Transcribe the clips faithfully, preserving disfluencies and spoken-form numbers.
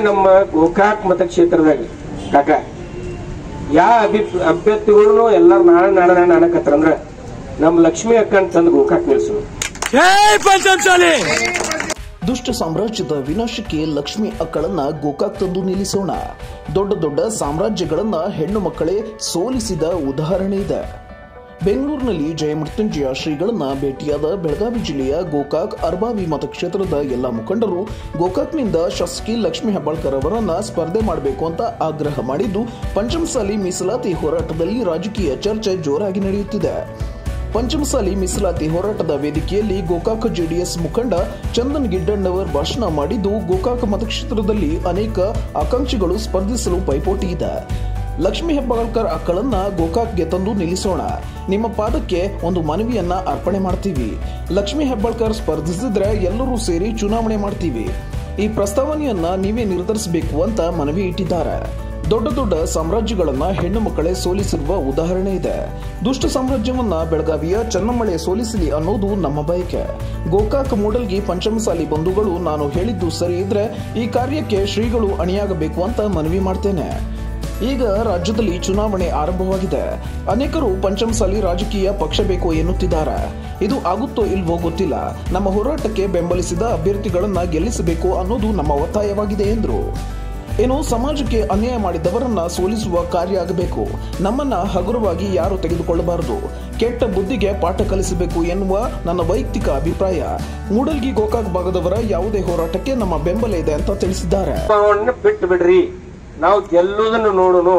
ನಮ್ಮ ಗೋಕಾಕ್ ಮತಕ್ಷೇತ್ರದಾಗ ಕಾಕ ಯಾ ಅಭಿ ಅಭ್ಯರ್ಥಿಗಳು ಎಲ್ಲಾರು ನಾಳೆ ನಾಳೆ ನಾಣಕತ್ರ ಅಂದ್ರ ನಮ್ಮ ಲಕ್ಷ್ಮಿ ಅಕ್ಕನ್ ತಂದು ಗೋಕಾಕ್ ನಿಲ್ಸು. ದುಷ್ಟ ಸಾಮ್ರಾಜ್ಯದ ವಿನಾಶಕ್ಕೆ ಲಕ್ಷ್ಮಿ ಅಕ್ಕಳನ್ನ ಗೋಕಾಕ್ ತಂದು ನಿಲ್ಲಿಸೋಣ. ದೊಡ್ಡ ದೊಡ್ಡ ಸಾಮ್ರಾಜ್ಯಗಳನ್ನ ಹೆಣ್ಣು ಮಕ್ಕಳೇ ಸೋಲಿಸಿದ ಉದಾಹರಣೆ ಇದೆ. ಬೆಂಗಳೂರಿನಲ್ಲಿ ಜಯಮೃತ್ಯುಂಜಯ ಶ್ರೀಗಳನ್ನ ಭೇಟಿಯಾದ ಬೆಳಗಾವಿ ಜಿಲ್ಲೆಯ ಗೋಕಾಕ್ ಅರ್ಬಾವಿ ಮತಕ್ಷೇತ್ರದ ಎಲ್ಲ ಮುಖಂಡರು ಗೋಕಾಕ್ನಿಂದ ಶಾಸಕಿ ಲಕ್ಷ್ಮಿ ಹೆಬ್ಬಾಳ್ಕರ್ ಅವರನ್ನ ಸ್ಪರ್ಧೆ ಮಾಡಬೇಕು ಅಂತ ಆಗ್ರಹ ಮಾಡಿದ್ದು, ಪಂಚಮಸಾಲಿ ಮೀಸಲಾತಿ ಹೋರಾಟದಲ್ಲಿ ರಾಜಕೀಯ ಚರ್ಚೆ ಜೋರಾಗಿ ನಡೆಯುತ್ತಿದೆ. ಪಂಚಮಸಾಲಿ ಮೀಸಲಾತಿ ಹೋರಾಟದ ವೇದಿಕೆಯಲ್ಲಿ ಗೋಕಾಕ್ ಜೆಡಿಎಸ್ ಮುಖಂಡ ಚಂದನ್ ಗಿಡ್ಡಣ್ಣವರ್ ಭಾಷಣ ಮಾಡಿದ್ದು, ಗೋಕಾಕ್ ಮತಕ್ಷೇತ್ರದಲ್ಲಿ ಅನೇಕ ಆಕಾಂಕ್ಷಿಗಳು ಸ್ಪರ್ಧಿಸಲು ಪೈಪೋಟಿ ಇದೆ. ಲಕ್ಷ್ಮಿ ಹೆಬ್ಬಾಳ್ಕರ್ ಅಕ್ಕಳನ್ನ ಗೋಕಾಕ್ಗೆ ತಂದು ನಿಲ್ಲಿಸೋಣ. ನಿಮ್ಮ ಪಾದಕ್ಕೆ ಒಂದು ಮನವಿಯನ್ನ ಅರ್ಪಣೆ ಮಾಡ್ತೀವಿ. ಲಕ್ಷ್ಮಿ ಹೆಬ್ಬಾಳ್ಕರ್ ಸ್ಪರ್ಧಿಸಿದ್ರೆ ಎಲ್ಲರೂ ಸೇರಿ ಚುನಾವಣೆ ಮಾಡ್ತೀವಿ. ಈ ಪ್ರಸ್ತಾವನೆಯನ್ನ ನೀವೇ ನಿರ್ಧರಿಸಬೇಕು ಅಂತ ಮನವಿ ಇಟ್ಟಿದ್ದಾರೆ. ದೊಡ್ಡ ದೊಡ್ಡ ಸಾಮ್ರಾಜ್ಯಗಳನ್ನ ಹೆಣ್ಣು ಮಕ್ಕಳೇ ಸೋಲಿಸಿರುವ ಉದಾಹರಣೆ ಇದೆ. ದುಷ್ಟ ಸಾಮ್ರಾಜ್ಯವನ್ನ ಬೆಳಗಾವಿಯ ಚೆನ್ನಮ್ಮಳೆ ಸೋಲಿಸಲಿ ಅನ್ನೋದು ನಮ್ಮ ಬಯಕೆ. ಗೋಕಾಕ್ ಮೂಡಲ್ಗಿ ಪಂಚಮಸಾಲಿ ಬಂಧುಗಳು, ನಾನು ಹೇಳಿದ್ದು ಸರಿ ಇದ್ರೆ ಈ ಕಾರ್ಯಕ್ಕೆ ಶ್ರೀಗಳು ಅಣಿಯಾಗಬೇಕು ಅಂತ ಮನವಿ ಮಾಡ್ತೇನೆ. ಈಗ ರಾಜ್ಯದಲ್ಲಿ ಚುನಾವಣೆ ಆರಂಭವಾಗಿದೆ. ಅನೇಕರು ಪಂಚಮಸಾಲಿ ರಾಜಕೀಯ ಪಕ್ಷ ಬೇಕು ಎನ್ನುತ್ತಿದ್ದಾರೆ. ಇದು ಆಗುತ್ತೋ ಇಲ್ವೋ ಗೊತ್ತಿಲ್ಲ. ನಮ್ಮ ಹೋರಾಟಕ್ಕೆ ಬೆಂಬಲಿಸಿದ ಅಭ್ಯರ್ಥಿಗಳನ್ನ ಗೆಲ್ಲಿಸಬೇಕು ಅನ್ನೋದು ನಮ್ಮ ಒತ್ತಾಯವಾಗಿದೆ ಎಂದರು. ಏನು ಸಮಾಜಕ್ಕೆ ಅನ್ಯಾಯ ಮಾಡಿದವರನ್ನ ಸೋಲಿಸುವ ಕಾರ್ಯ ಆಗಬೇಕು. ನಮ್ಮನ್ನ ಹಗುರವಾಗಿ ಯಾರು ತೆಗೆದುಕೊಳ್ಳಬಾರದು. ಕೆಟ್ಟ ಬುದ್ಧಿಗೆ ಪಾಠ ಕಲಿಸಬೇಕು ಎನ್ನುವ ನನ್ನ ವೈಯಕ್ತಿಕ ಅಭಿಪ್ರಾಯ. ಮೂಡಲ್ಗಿ ಗೋಕಾಕ್ ಭಾಗದವರ ಯಾವುದೇ ಹೋರಾಟಕ್ಕೆ ನಮ್ಮ ಬೆಂಬಲ ಇದೆ ಅಂತ ತಿಳಿಸಿದ್ದಾರೆ. ಬಿಟ್ಟು ಬಿಡ್ರಿ, ನಾವು ಗೆಲ್ಲೋದನ್ನು ನೋಡೋನು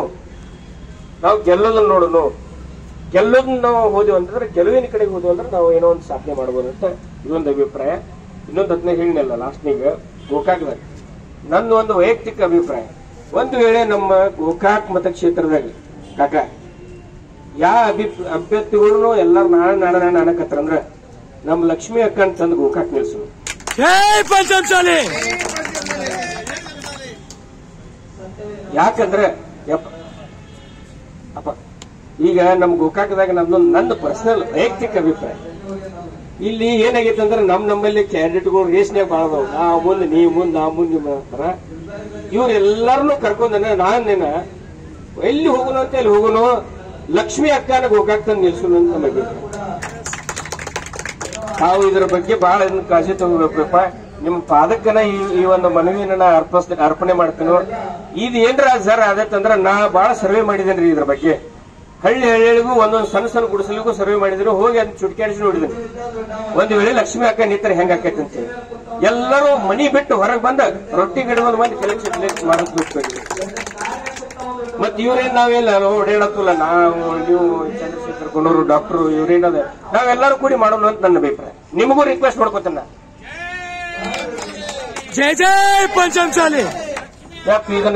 ನಾವು ಗೆಲ್ಲೋದನ್ನು ನೋಡೋನು ಗೆಲ್ಲೋದನ್ನ ನಾವು ಹೋದ್ವಿ ಅಂತಂದ್ರೆ, ಗೆಲುವಿನ ಕಡೆಗೆ ಹೋದ್ವಿ ಅಂದ್ರೆ ನಾವು ಏನೋ ಒಂದು ಸಾಧನೆ ಮಾಡ್ಬೋದು ಅಂತ ಇದೊಂದು ಅಭಿಪ್ರಾಯ. ಇನ್ನೊಂದು ಹತ್ತನೇ ಹೇಳಿನಲ್ಲ ಲಾಸ್ಟ್ನಿಗೆ ಗೋಕಾಕ್ದಾಗ ನನ್ನ ಒಂದು ವೈಯಕ್ತಿಕ ಅಭಿಪ್ರಾಯ. ಒಂದು ವೇಳೆ ನಮ್ಮ ಗೋಕಾಕ್ ಮತಕ್ಷೇತ್ರದಾಗ ಕಾಕ ಯಾ ಅಭಿ ಅಭ್ಯರ್ಥಿಗಳು ಎಲ್ಲಾರು ನಾಳೆ ನಾಳೆ ನಾಣಕತ್ರ ಅಂದ್ರ ನಮ್ಮ ಲಕ್ಷ್ಮಿ ಅಕ್ಕನ್ ತಂದು ಗೋಕಾಕ್ ನಿಲ್ಸು. ಯಾಕಂದ್ರೆ ಅಪ್ಪ ಈಗ ನಮ್ ಗೋಕಾಕದಾಗ ನಮ್ದೊಂದು ನನ್ನ ಪರ್ಸನಲ್ ವೈಯಕ್ತಿಕ ಅಭಿಪ್ರಾಯ. ಇಲ್ಲಿ ಏನಾಗೈತೆ ಅಂದ್ರೆ ನಮ್ ನಮ್ಮಲ್ಲಿ ಕ್ಯಾಂಡಿಡೇಟ್ಗಳು ರೇಸ್ನ್ಯಾಗ ಬಾಳದವ್, ನಾ ಮುಂದೆ ನೀ ಮುಂದ್ ನಾ ಮುಂದೆ ಮಾಡ್ತಾರ. ಇವ್ರೆಲ್ಲಾರನು ಕರ್ಕೊಂಡ ನಾನೇನ ಎಲ್ಲಿ ಹೋಗೋಣ ಅಂತ ಎಲ್ಲಿ ಹೋಗೋನು ಲಕ್ಷ್ಮಿ ಅಕ್ಕನ ಗೋಕಾಕ್ ತಂದು ನಿಲ್ಸೋಣ ಅಂತ ನಮ್ಮ ಅಭಿಪ್ರಾಯ. ನಾವು ಇದ್ರ ಬಗ್ಗೆ ಬಹಳ ಕಾಳಜಿ ತಗೋಬೇಕಪ್ಪ. ನಿಮ್ ಪಾದಕ್ಕನ ಈ ಒಂದು ಮನವಿಯನ್ನ ಅರ್ಪಿಸ್ ಅರ್ಪಣೆ ಮಾಡ್ತೇನೆ. ಇದು ಏನ್ರ ಸರ್ ಆದತ್ತಂದ್ರ ನಾ ಬಹಳ ಸರ್ವೆ ಮಾಡಿದೇನ್ರಿ ಇದ್ರ ಬಗ್ಗೆ. ಹಳ್ಳಿ ಹಳ್ಳಿಗೂ ಒಂದೊಂದು ಸಣ್ಣ ಸಣ್ಣ ಗುಡಿಸಲಿಗೂ ಸರ್ವೆ ಮಾಡಿದ್ರು, ಹೋಗಿ ಅದನ್ನ ಚುಟ್ಕಾಡಿಸಿ ನೋಡಿದ್ರು. ಒಂದು ವೇಳೆ ಲಕ್ಷ್ಮಿ ಅಕ್ಕ ನಿಂತರ ಹೆಂಗ ಆಕೈತಿ ಅಂತ ಎಲ್ಲರೂ ಮನಿ ಬಿಟ್ಟು ಹೊರಗೆ ಬಂದ ರೊಟ್ಟಿ ಗಿಡದ ಮಂದಿ ಕೆಲಸ ಮಾಡಿಸ್ಬೇಕು. ಮತ್ ಇವ್ರೇನ್ ನಾವೆಲ್ಲ ಓಡಾಡತ್ತಲ್ಲ, ನಾವು ನೀವು ಚಂದ್ರಶೇಖರ್ ಕೊನೂರು ಡಾಕ್ಟರ್ ಇವ್ರೇನದ ನಾವೆಲ್ಲರೂ ಕೂಡಿ ಮಾಡೋಣ ಅಂತ ನನ್ನ ಅಭಿಪ್ರಾಯ. ನಿಮಗೂ ರಿಕ್ವೆಸ್ಟ್ ಮಾಡ್ಕೊತೇನೆ. ಜೈ ಜೈ ಪಂಚಮಸಾಲಿ. ಇದನ್ನ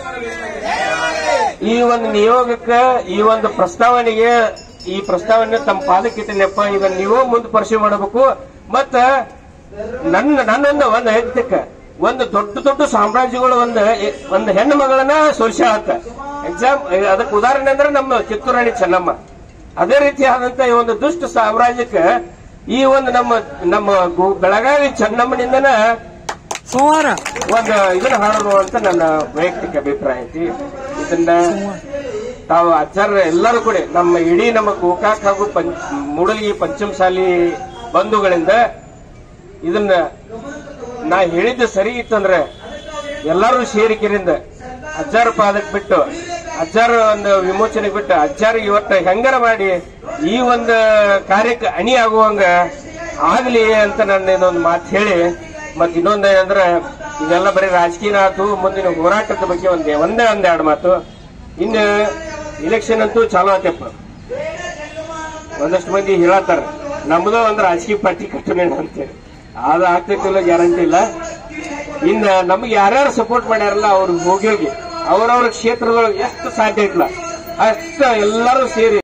ಈ ಒಂದು ನಿಯೋಗಕ್ಕ ಈ ಒಂದು ಪ್ರಸ್ತಾವನೆಗೆ ಈ ಪ್ರಸ್ತಾವನೆ ತಮ್ಮ ಪಾದಕ್ಕಿಟ್ಟನೆಪ್ಪ. ಇದನ್ನ ನೀವು ಮುಂದೆ ಪರಿಶೀಲನೆ ಮಾಡಬೇಕು. ಮತ್ತ ನನ್ನ ನನ್ನೊಂದು ಒಂದು ವೈಯಕ್ತಿಕ ಒಂದು ದೊಡ್ಡ ದೊಡ್ಡ ಸಾಮ್ರಾಜ್ಯಗಳು ಒಂದು ಒಂದು ಹೆಣ್ಣು ಮಗಳನ್ನ ಸೋಲ್ಸಾಳತ್ತ. ಎಕ್ಸಾಮ್ ಅದಕ್ಕೆ ಉದಾಹರಣೆ ಅಂದ್ರೆ ನಮ್ಮ ಕಿತ್ತೂರಾಣಿ ಚೆನ್ನಮ್ಮ. ಅದೇ ರೀತಿಯಾದಂತ ಈ ಒಂದು ದುಷ್ಟ ಸಾಮ್ರಾಜ್ಯಕ್ಕೆ ಈ ಒಂದು ನಮ್ಮ ನಮ್ಮ ಬೆಳಗಾವಿ ಚೆನ್ನಮ್ಮನಿಂದನ ಸೋಮವಾರ ಒಂದು ಇದನ್ನ ಹಾಡೋಣ ಅಂತ ನನ್ನ ವೈಯಕ್ತಿಕ ಅಭಿಪ್ರಾಯ ಐತಿ. ಇದನ್ನ ತಾವು ಆಚಾರ್ಯ ಎಲ್ಲರೂ ಕೂಡ ನಮ್ಮ ಇಡೀ ನಮ್ಮ ಗೋಕಾಕ್ ಹಾಗೂ ಪಂಚ ಮೂಡಲ್ಗಿ ಪಂಚಮಸಾಲಿ ಬಂಧುಗಳಿಂದ ಇದನ್ನ ನಾ ಹೇಳಿದ್ದು ಸರಿ ಇತ್ತಂದ್ರೆ ಎಲ್ಲರೂ ಸೇರಿಕೆರಿಂದ ಅಜ್ಜಾರ ಪಾದಕ್ಕೆ ಬಿಟ್ಟು ಅಜ್ಜಾರ ಒಂದು ವಿಮೋಚನೆಗೆ ಬಿಟ್ಟು ಅಜ್ಜಾರ ಇವತ್ತು ಹೆಂಗಾರ ಮಾಡಿ ಈ ಒಂದು ಕಾರ್ಯಕ್ಕೆ ಅಣಿ ಆಗುವಂಗ ಆಗ್ಲಿ ಅಂತ ನನ್ನ ಇದೊಂದು ಮಾತು ಹೇಳಿ, ಮತ್ ಇನ್ನೊಂದ ಅಂದ್ರೆ ಇದೆಲ್ಲ ಬರೀ ರಾಜಕೀಯ ಆತು. ಮುಂದಿನ ಹೋರಾಟದ ಬಗ್ಗೆ ಒಂದೇ ಒಂದೇ ಒಂದೆರಡು ಮಾತು. ಇನ್ನು ಇಲೆಕ್ಷನ್ ಅಂತೂ ಚಾಲು ಆತಪ್ಪ. ಒಂದಷ್ಟು ಮಂದಿ ಹೇಳತ್ತಾರ ನಮ್ದು ಒಂದು ರಾಜಕೀಯ ಪಾರ್ಟಿ ಕಟ್ಟೋಣ ಅಂತೇಳಿ. ಅದು ಆಗ್ತೈತಿಲ್ಲ ಗ್ಯಾರಂಟಿ ಇಲ್ಲ. ಇನ್ನ ನಮ್ಗೆ ಯಾರ್ಯಾರು ಸಪೋರ್ಟ್ ಮಾಡ್ಯಾರಲ್ಲ ಅವ್ರಿಗೆ ಹೋಗಿ ಹೋಗಿ ಅವ್ರವ್ರ ಕ್ಷೇತ್ರದೊಳಗೆ ಎಷ್ಟು ಸಾಧ್ಯ ಐತಲ್ಲ ಅಷ್ಟ ಎಲ್ಲರೂ ಸೇರಿ